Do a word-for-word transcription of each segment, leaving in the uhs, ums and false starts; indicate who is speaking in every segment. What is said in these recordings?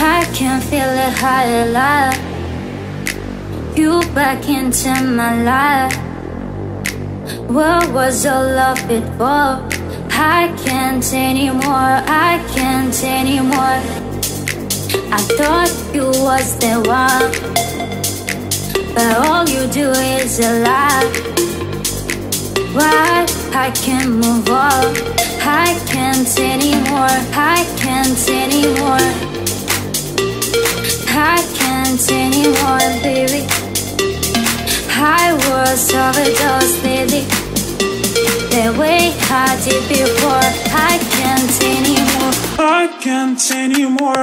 Speaker 1: I can feel it higher life. You back into my life. What was all of it for? I can't anymore, I can't anymore. I thought you was the one, but all you do is a lie. Why? I can't move on, I can't anymore, I can't anymore. I can't anymore, baby. I was overdosed lately, the way I did before. I can't anymore,
Speaker 2: I can't anymore.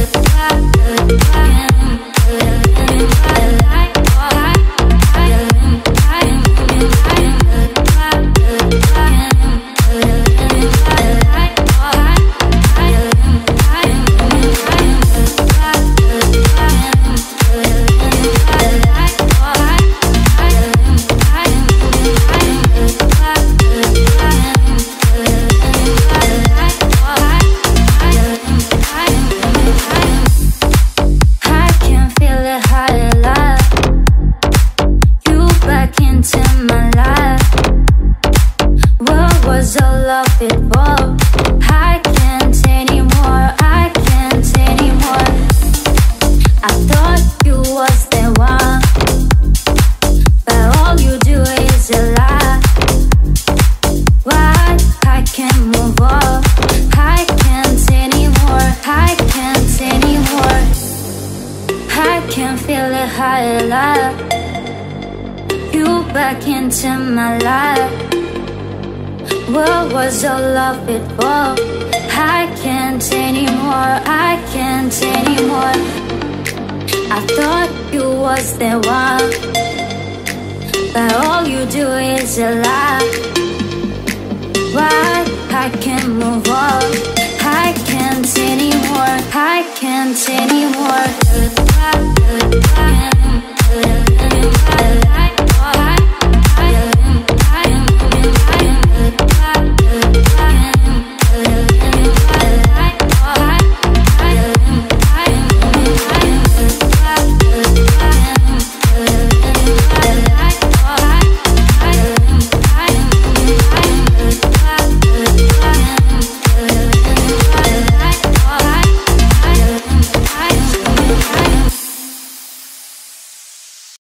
Speaker 1: Back into my life. What was all of it for? I can't anymore, I can't anymore. I thought you was the one, but all you do is a lie. Why? I can't move on, I can't anymore, I can't anymore.